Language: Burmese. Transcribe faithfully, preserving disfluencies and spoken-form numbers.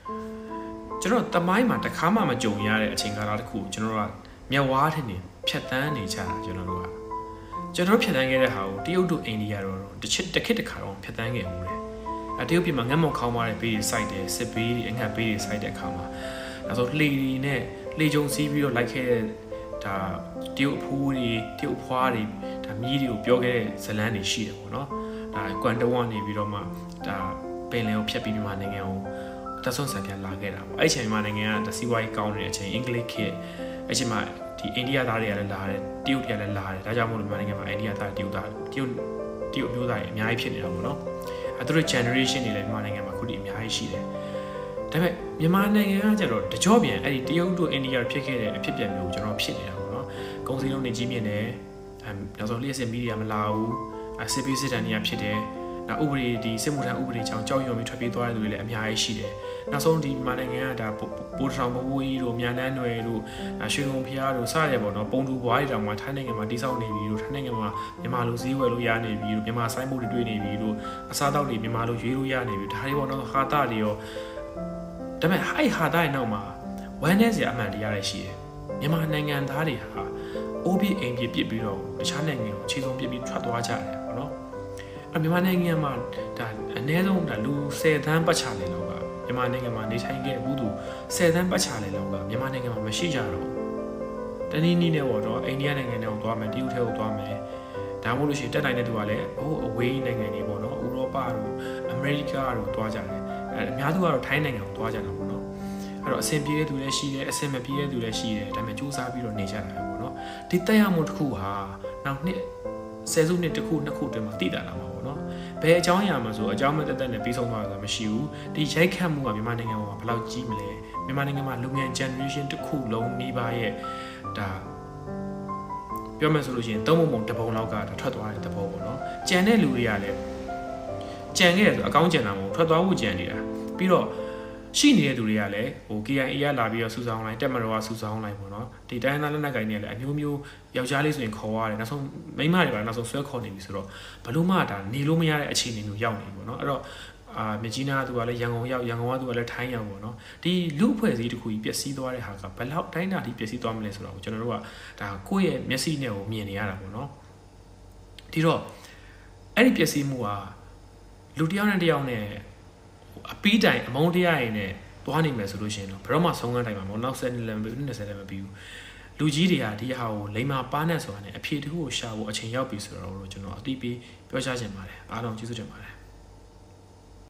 ကျွန်တော်တမိုင်းမှာတစ်ခါမှမကြုံရတဲ့အချိန်ကာလတစ်ခုကျွန်တော်တို့ကမြက်ဝါးထင်နေဖြတ်တန်းနေကြတာကျွန်တော်တို့ကကျွန်တော်တို့ဖြတ်တန်းခဲ့တဲ့ဟာကိုတရုတ်တို့အိန္ဒိယတို့တစ်ချစ်တစ်ခစ်တစ်ခါတော့ဖြတ်တန်းခဲ့ဦးတယ်အတရုတ်ပြည်မှာငတ်မုံခေါင်းမာတဲ့ဘေးတွေစိုက်တယ်စစ်ဘေးတွေအငတ်ဘေးတွေစိုက်တဲ့အခါမှာအဲဆိုလှေတွေနဲ့လှေကြုံစီးပြီးတော့လိုက်ခဲ့တဲ့ဒါတရုတ်အဖိုးတွေတရုတ်ဖွားတွေဒါမြည်တွေကိုပြောခဲ့တဲ့ဇလန်းတွေရှိတယ်ပေါ့နော်ဒါကွမ်တဝမ်နေပြီးတော့မှဒါပင်လယ်ကိုဖြတ်ပြီးမြန်မာနိုင်ငံကိုတဆွန်ဆန်ပြန်လာခဲ့တာပေါ့အဲ့ချိန်မှာနိုင်ငံကစီးပွားရေးကောင်းနေတဲ့အချိန်အင်္ဂလိပ်ခေတ်အဲ့ချိန်မှာဒီအိန္ဒိယသားတွေကလည်းလာတယ်တရုတ်တွေကလည်းလာတယ်ဒါကြောင့်မို့လို့မြန်မာနိုင်ငံမှာအိန္ဒိယသားတရုတ်သားတရုတ်တရုတ်မျိုးသားတွေအများကြီးဖြစ်နေတာပေါ့နော်အဲ့တို့ generation တွေလည်းမြန်မာနိုင်ငံမှာခုတည်းအများကြီးရှိတယ်ဒါပေမဲ့မြန်မာနိုင်ငံကကျတော့တကြောပြန်အဲ့ဒီတရုတ်တို့အိန္ဒိယဖြစ်ခဲ့တဲ့အဖြစ်အပျက်မျိုးကျွန်တော်ဖြစ်နေတာပေါ့နော်ကုန်စည်နှုန်းတွေကြီးမြင့်တယ်အဲနောက်ဆုံးလျှက်စစ်မီဒီယာမလာဘူးအစစ်ပေးစစ်တမ်းတွေကဖြစ်တယ်နောက်ဥပဒေဒီစစ်မှုထမ်းဥပဒေကြောင့်ကြောက်ရွံ့ပြီးထွက်ပြေးသွားတဲ့လူတွေလည်းအများကြီးရှိတယ်နောက်ဆုံးဒီမြန်မာနိုင်ငံကဒါပိုးထောင်ဘဝကြီးတို့မြန်နှန်းနယ်တို့ရွှေကုန်းဖျားတို့စရပေါ့နော်ပုံတူဘွားတွေတောင်မှထိုင်းနိုင်ငံမှာတိစောက်နေပြီတို့ထိုင်းနိုင်ငံမှာမြန်မာလူစည်းဝယ်လို့ရနေပြီတို့မြန်မာဆိုင်ဘုတ်တွေတွေ့နေပြီတို့အစားအသောက်တွေမြန်မာလူရွေးလို့ရနေပြီဒါတွေပေါ့နော်ဟာတာတွေရောဒါပေမဲ့အဲ့ဟာတာရဲ့နောက်မှာဝမ်းနည်းစရာအမှန်တရားတွေရှိတယ်မြန်မာနိုင်ငံသားတွေဟာအိုးပြအိမ်ပြပြစ်ပြီးတော့တခြားနိုင်ငံကိုခြေစုံပြစ်ပြီးထွက်သွားကြတယ်ပေါ့နော်အမြန်မာနိုင်ငံမှာဒါအနည်းဆုံးဒါလူဆယ်သန်းပတ်ချလေလောက်ကမြန်မာနိုင်ငံမှာနေထိုင်ခဲ့ဘူးသူဆယ်သန်းပတ်ချလေလောက်ကမြန်မာနိုင်ငံမှာမရှိကြတော့တနည်းနည်းနဲ့ပေါ့တော့အိန္ဒိယနိုင်ငံထဲကိုသွားမယ်တရုတ်ထဲကိုသွားမယ်ဒါမှမဟုတ်လို့ရှိရင်တက်နိုင်တဲ့သူကလည်းဟိုအဝေးနိုင်ငံတွေပေါ့နော်ဥရောပတို့အမေရိကတို့သွားကြတယ်အဲအများစုကတော့ထိုင်းနိုင်ငံကိုသွားကြတာပေါ့နော်အဲ့တော့အဆင်ပြေတဲ့သူလည်းရှိတယ်အဆင်မပြေတဲ့သူလည်းရှိတယ်ဒါပေမဲ့စူးစမ်းပြီးတော့နေကြတာပဲပေါ့နော်ဒီတက်ရမှုတစ်ခုဟာနောက်နှစ်ဆယ်စုနှစ်တစ်ခုနှစ်ခုတည်းမှာတည်တာလာမှာပေါ့နော်ဘယ်အကြောင်းအရာမှာဆိုအကြောင်းမဲ့တက်တက်နဲ့ပြီးဆုံးသွားတာမရှိဘူးဒီရိုက်ခတ်မှုကမြန်မာနိုင်ငံမှာဘယ်လောက်ကြီးမလဲမြန်မာနိုင်ငံမှာလူငယ် generation တစ်ခုလုံးနှီးပါရဲ့ဒါပြောမယ်ဆိုလို့ရှိရင်သုံးပုံပုံတစ်ပုံလောက်ကထွက်သွားတဲ့သဘောပေါ့နော်ကြံတဲ့လူတွေကလည်းကြံခဲ့တယ်ဆိုအကောင်းကြံတာမဟုတ်ထွက်သွားဖို့ကြံနေတာပြီးတော့ရှိနေတဲ့သူတွေကလည်းဟို K I A ကလာပြီးတော့စူဆောင်းလိုက်တက်မတော်ကစူဆောင်းလိုက်ပေါ့နော်ဒီတိုင်းသားလက်နက်ကိုင်တွေလည်းအမျိုးမျိုးယောက်ျားလေးဆိုရင်ခေါ်ရတယ်နောက်ဆုံးမိန်းမတွေပါနောက်ဆုံးဆွဲခေါ်နေပြီဆိုတော့ဘလို့မှဒါနေလို့မရတဲ့အခြေအနေမျိုးရောက်နေပြီပေါ့နော်အဲ့တော့အာမြကြီးနားကသူကလည်းရန်ကုန်ရောက်ရန်ကုန်ကသူကလည်းထိုင်းရောက်ပေါ့နော်ဒီလူအဖွဲ့အစည်းတစ်ခုကြီးပျက်စီးသွားတဲ့ဟာကဘယ်လောက်တိုင်းတာဒီပျက်စီးသွားမလဲဆိုတော့ကျွန်တော်တို့ကဒါကိုယ့်ရဲ့မျက်စိနဲ့ကိုမြင်နေရတာပေါ့နော်ဒီတော့အဲ့ဒီပျက်စီးမှုကလူတစ်ယောက်နဲ့တစ်ယောက်နဲ့အပီးတိုင်အမုန်းတရားရည်နဲ့သွားနိုင်မယ်ဆိုလို့ရှိရင်တော့ဘယ်တော့မှဆုံးခန်းတိုင်မှာမဟုတ်နောက်ဆက်နှစ်လည်းမပြီးနှစ်ဆယ်လည်းမပြီးဘူးလူကြီးတွေကဒီဟာကိုလိမ္မာပါနဲ့ဆိုတာနဲ့အဖြေတစ်ခုကိုရှာဖို့အချိန်ရောက်ပြီဆိုတော့ကျွန်တော်အတိပေးပြောချချင်ပါတယ်အားလုံးကျေးဇူးတင်ပါတယ်